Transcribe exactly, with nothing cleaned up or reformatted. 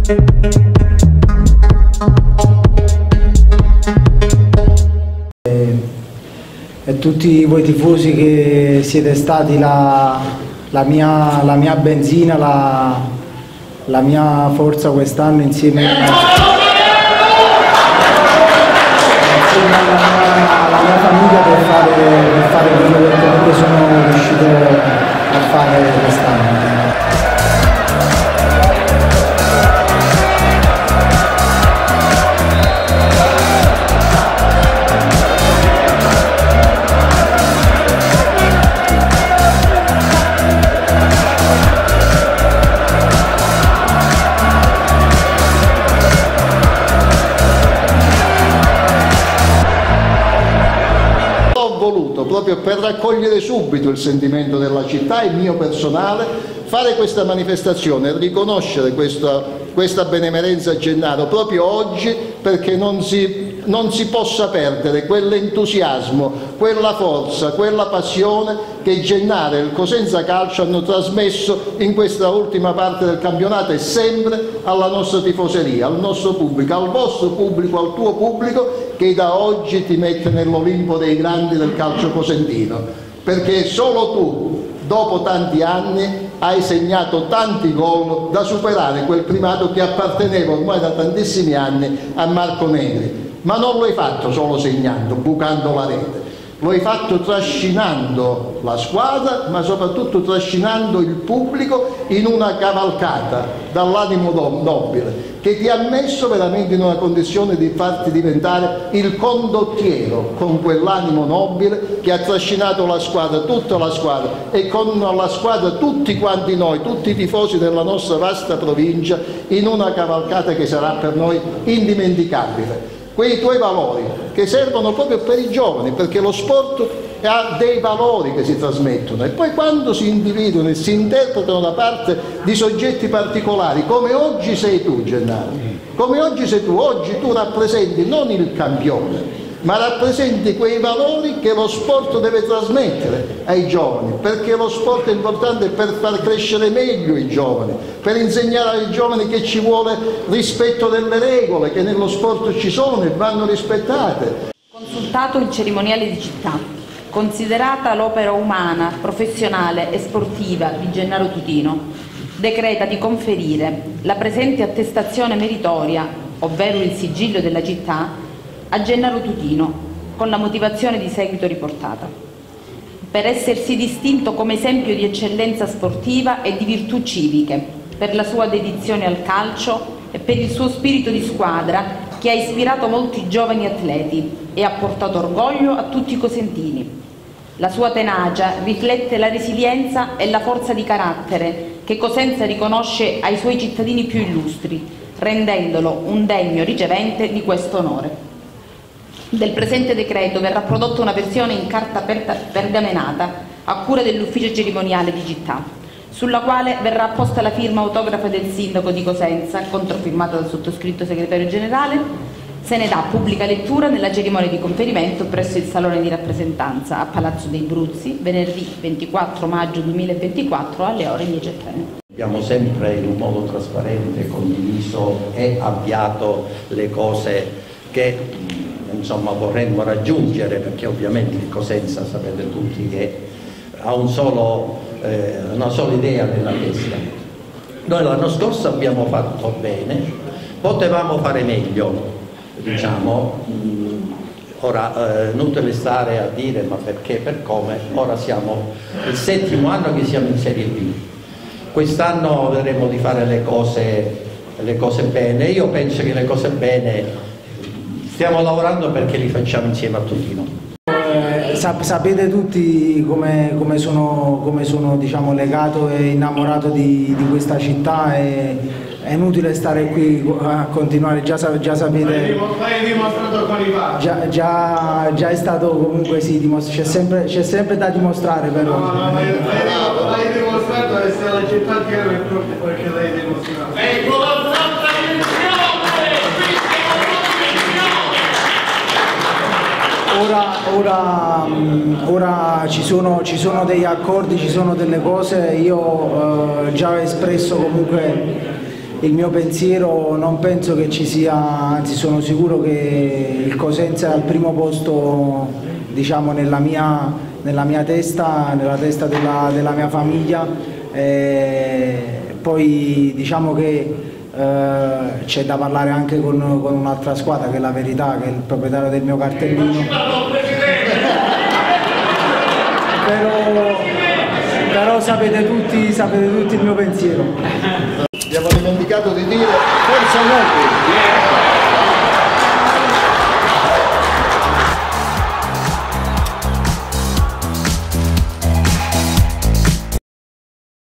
E tutti voi tifosi che siete stati la, la, mia, la mia benzina, la, la mia forza quest'anno insieme, insieme alla, mia, alla mia famiglia per fare, per fare quello che comunque sono riuscito a fare quest'anno. Proprio per raccogliere subito il sentimento della città e mio personale, fare questa manifestazione e riconoscere questa, questa benemerenza a Gennaro proprio oggi, perché non si, non si possa perdere quell'entusiasmo, quella forza, quella passione che Gennaro e il Cosenza Calcio hanno trasmesso in questa ultima parte del campionato e sempre alla nostra tifoseria, al nostro pubblico, al vostro pubblico, al tuo pubblico, che da oggi ti mette nell'Olimpo dei grandi del calcio cosentino, perché solo tu, dopo tanti anni, hai segnato tanti gol da superare quel primato che apparteneva ormai da tantissimi anni a Marco Negri. Ma non lo hai fatto solo segnando, bucando la rete, lo hai fatto trascinando la squadra, ma soprattutto trascinando il pubblico in una cavalcata dall'animo nobile, che ti ha messo veramente in una condizione di farti diventare il condottiero, con quell'animo nobile che ha trascinato la squadra, tutta la squadra, e con la squadra tutti quanti noi, tutti i tifosi della nostra vasta provincia, in una cavalcata che sarà per noi indimenticabile. Quei tuoi valori che servono proprio per i giovani, perché lo sport ha dei valori che si trasmettono, e poi quando si individuano e si interpretano da parte di soggetti particolari, come oggi sei tu, Gennaro, come oggi sei tu, oggi tu rappresenti non il campione, ma rappresenti quei valori che lo sport deve trasmettere ai giovani, perché lo sport è importante per far crescere meglio i giovani, per insegnare ai giovani che ci vuole rispetto delle regole, che nello sport ci sono e vanno rispettate. Consultato il cerimoniale di città, considerata l'opera umana, professionale e sportiva di Gennaro Tutino, decreta di conferire la presente attestazione meritoria, ovvero il sigillo della città, a Gennaro Tutino, con la motivazione di seguito riportata, per essersi distinto come esempio di eccellenza sportiva e di virtù civiche, per la sua dedizione al calcio e per il suo spirito di squadra che ha ispirato molti giovani atleti e ha portato orgoglio a tutti i cosentini. La sua tenacia riflette la resilienza e la forza di carattere che Cosenza riconosce ai suoi cittadini più illustri, rendendolo un degno ricevente di questo onore. Del presente decreto verrà prodotta una versione in carta pergamenata a cura dell'ufficio cerimoniale di città, sulla quale verrà apposta la firma autografa del sindaco di Cosenza, controfirmata dal sottoscritto segretario generale. Se ne dà pubblica lettura nella cerimonia di conferimento presso il Salone di Rappresentanza a Palazzo dei Bruzzi, venerdì ventiquattro maggio duemilaventiquattro alle ore dieci e trenta. Abbiamo sempre in un modo trasparente condiviso e avviato le cose che insomma vorremmo raggiungere, perché ovviamente il Cosenza, sapete tutti, che ha un solo, eh, una sola idea nella testa. Noi l'anno scorso abbiamo fatto bene, potevamo fare meglio, diciamo, mh, ora eh, inutile stare a dire ma perché, per come, ora siamo il settimo anno che siamo in Serie B, quest'anno vedremo di fare le cose, le cose bene. Io penso che le cose bene stiamo lavorando perché li facciamo insieme a Tutino. Eh, sap sapete tutti come, come sono, come sono diciamo, legato e innamorato di, di questa città, e è inutile stare qui a continuare, già, già sapete, l'hai dimostrato con i fatti. Già, già, già è stato comunque, sì, c'è sempre, sempre da dimostrare però. No, no, l'hai dimostrato e se la città ti era proprio perché l'hai dimostrato. Ora, ora, ora ci, sono, ci sono degli accordi, ci sono delle cose, io eh, già ho espresso comunque il mio pensiero non penso che ci sia, anzi sono sicuro che il Cosenza è al primo posto, diciamo, nella mia, nella mia testa, nella testa della, della mia famiglia. E poi diciamo che eh, c'è da parlare anche con, con un'altra squadra che è la Verità, che è il proprietario del mio cartellino. Però, però sapete tutti, sapete tutti il mio pensiero. Abbiamo dimenticato di dire forza Nobili.